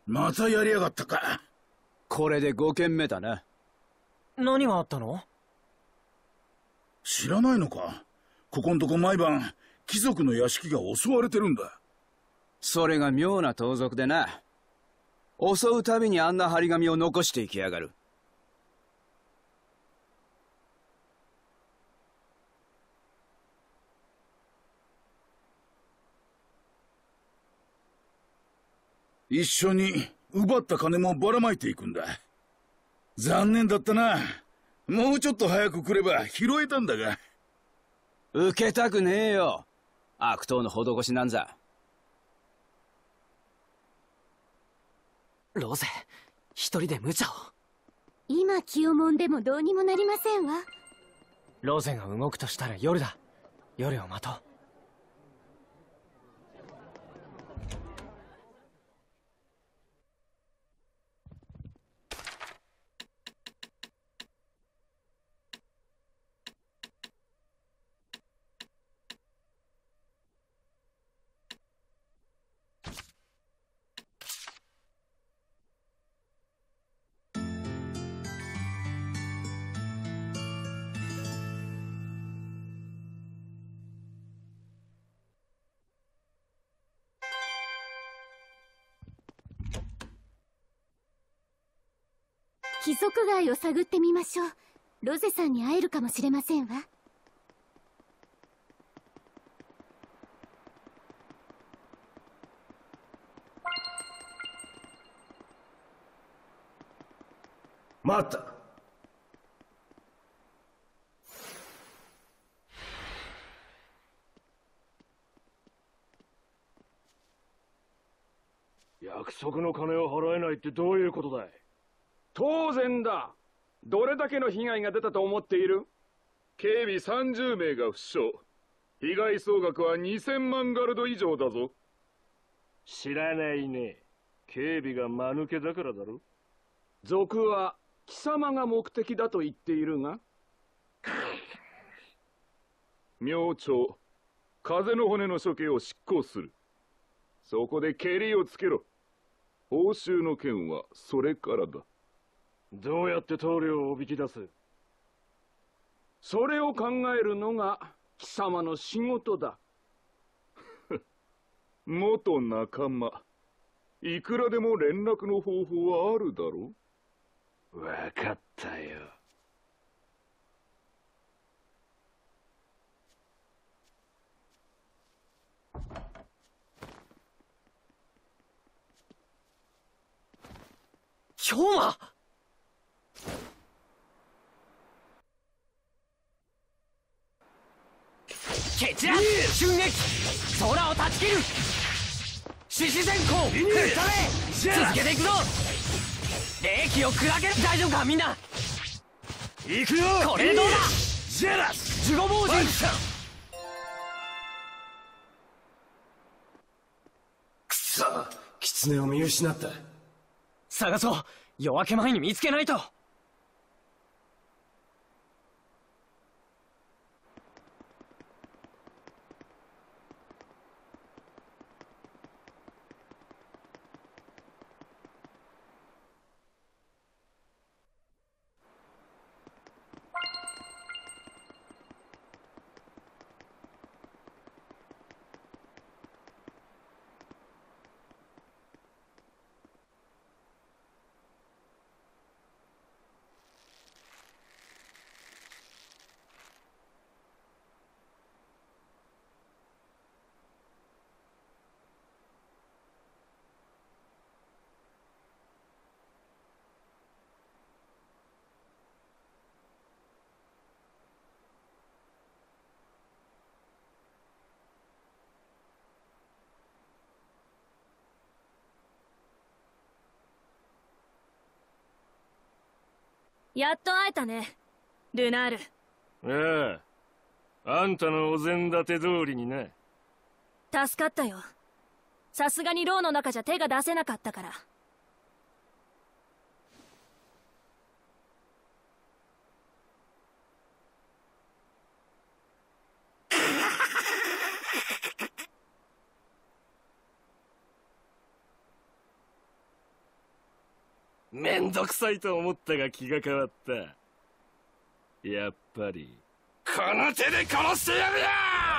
またやりやがったか。 これで5件目だな。 何があったの？ 知らないのか。ここんとこ毎晩貴族の屋敷が襲われてるんだ。 それが妙な盗賊でな。襲うたびにあんな張り紙を残していきやがる。 一緒に奪った金もばらまいていくんだ。残念だったな。もうちょっと早く来れば拾えたんだが。 受けたくねえよ。悪党の施しなんざ。 ロゼ、一人で無茶を。 今気を揉んでもどうにもなりませんわ。 ロゼが動くとしたら夜だ。夜を待とう。 貴族街を探ってみましょう。ロゼさんに会えるかもしれませんわ。 待った。 約束の金を払えないってどういうことだい？ 当然だ。どれだけの被害が出たと思っている？ 警備30名が負傷。被害総額は2000万ガルド以上だぞ。 知らないね。警備が間抜けだからだろ。 賊は貴様が目的だと言っているが。 明朝、風の骨の処刑を執行する。そこでケリをつけろ。報酬の件はそれからだ。 どうやって棟梁をおびき出す？ それを考えるのが貴様の仕事だ。 元仲間。いくらでも連絡の方法はあるだろう。 わかったよ。 兵馬！蹴散ら襲撃空を断ち切る獅子閃光吹っ飛べ続けていくぞ冷気を砕ける大丈夫かみんな行くよこれでどうだジェラス守護盲人くそ狐を見失った。 探そう夜明け前に見つけないとやっと会えたね、ルナール。 ああ、あんたのお膳立て通りにな。 助かったよ。さすがに牢の中じゃ手が出せなかったから。 めんどくさいと思ったが気が変わった。やっぱりこの手で殺してやるよ。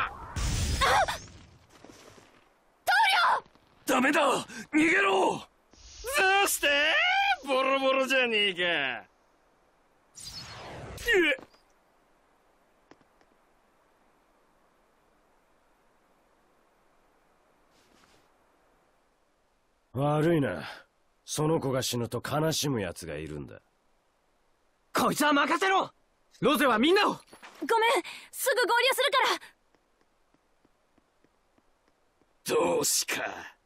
ダメだ、逃げろ。どうしてボロボロじゃねえか。 悪いな。その子が死ぬと悲しむ奴がいるんだ。 こいつは任せろ。ロゼはみんなを。 ごめん、すぐ合流するから。 どうしか。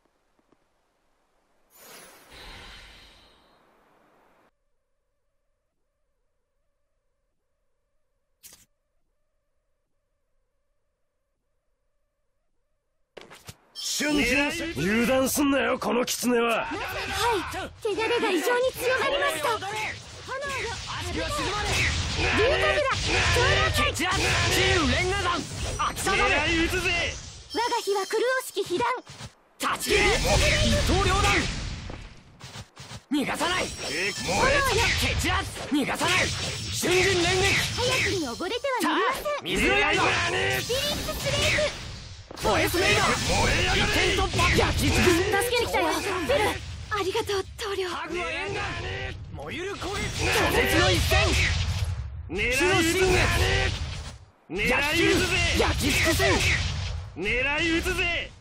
油断すんなよ、この狐は。 はい、汚れが異常に強まりました。 竜神楽ケチラチームレンガ弾秋田だね。 我が日は狂おしき被弾。 立ち切れ一刀両断。逃がさない。ケチラ逃がさない。瞬陣連撃。 早くに溺れてはなりません。 水の刃スピリッツスレイブ。 フォエスメイド一点突破。焼き尽くす。 助けに来たよベル。ありがとう棟梁。 ハグは縁が燃ゆる攻撃。拒絶の一戦。火の信念。焼き切る焼き尽くす。 狙い撃つぜ。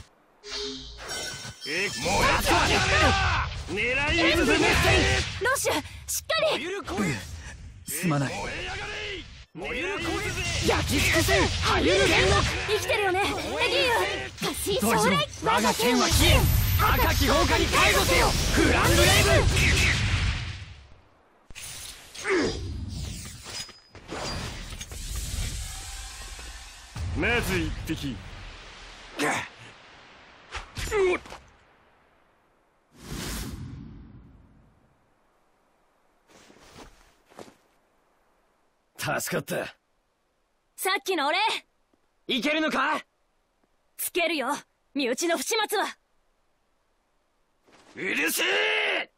狙い撃つぜ。 ロッシュしっかり。 すまない。焼き尽くす。はゆる煉獄。 生きてるよねエギーユ。 過信将来。 我が剣は消えん。赤き放火に介護せよグランブレイブ。 まず一滴。 助かった。 さっきの俺いけるのか。 つけるよ身内の不始末は。 うるせえ。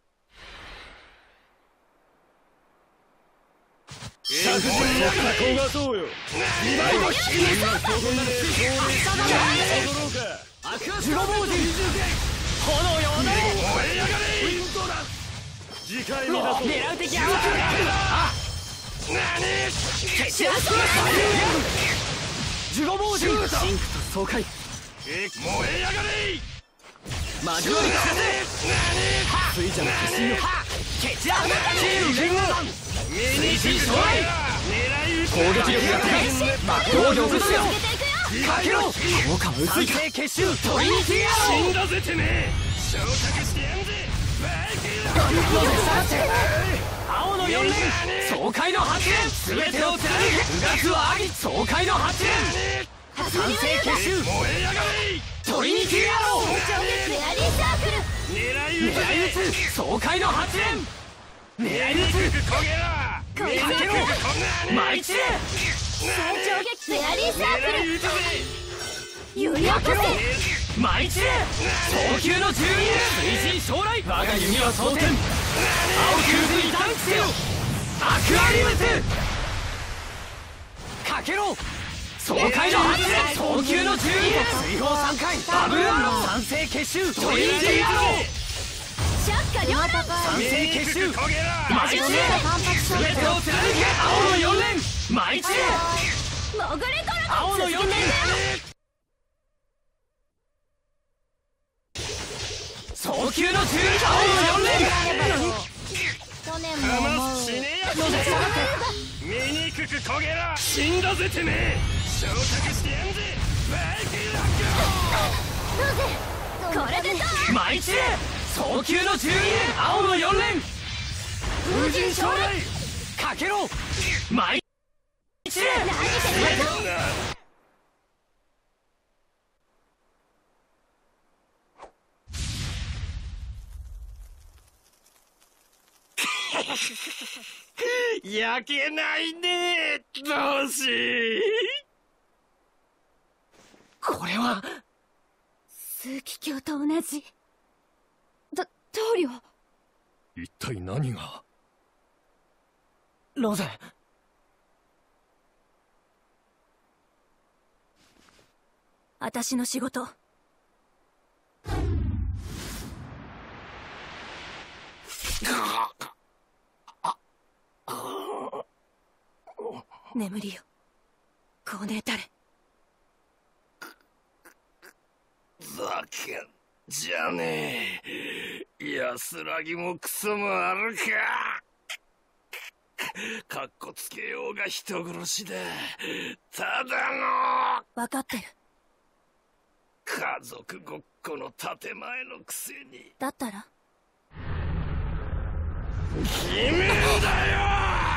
釈然の加工がそうよ。 ジロボージ炎よ踊れ。 次回目だぞ。 狙う敵はケチラジュゴボージシンクと爽快。 燃えやがれ。 交わり水車の決心よ。ケチラチームレンガ弾水神将来。攻撃力が高い防御を崩すよ。かけろ効果も薄いか。結集トリニティアロー。 死んだぜてめえ。昇格してやんぜ。 青の4連爽快の8連全てを貫け。うがつはあり爽快の8連賛成結集燃えやがれ。 トリニティアロー。 フェアリーサークル。 狙い撃つ爽快の8連狙い撃つ焦げろ。 かけろ舞い散れ最長撃フェアリーサークル。 狙い撃つぜ。 揺り起こせ。 舞い散れ早急の12水神将来。我が弓は蒼天青キューズに探知せよアクアリムス。かけろ爽快の8連早急の12追放3回ダブルアロー。賛成結集トリニティアロー。 シャッカ両断。 賛成結集焦げろ。 舞い散れ全てを貫け青の4連舞い散れ潜れから青の4連早急の12青の4連去年も思う。 かますしねえやつ。醜く焦げろ。死んだぜてめえ。昇格してやんぜ。バイキンラッこれでどう。 舞い散れ早急の12青の4連風神将来。かけろ舞い散れ焼けないね。どうし。 これは枢機卿と同じ。棟梁。 一体何が。 ロゼ。 私の仕事。眠りよ、こねたれ。 ざけんじゃねえ。安らぎもクソもあるか。かっこつけようが人殺しだ。ただの分かってる。 家族ごっこの建前のくせに。 だったら決めんだよ。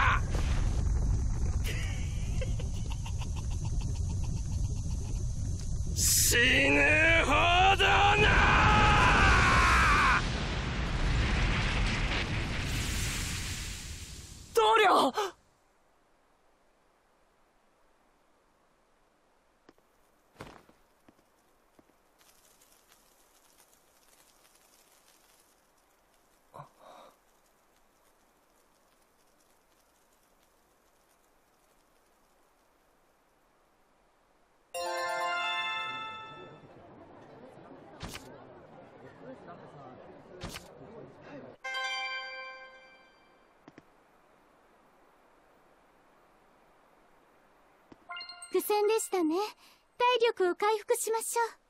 死ぬほどな。 棟梁。 苦戦でしたね。体力を回復しましょう。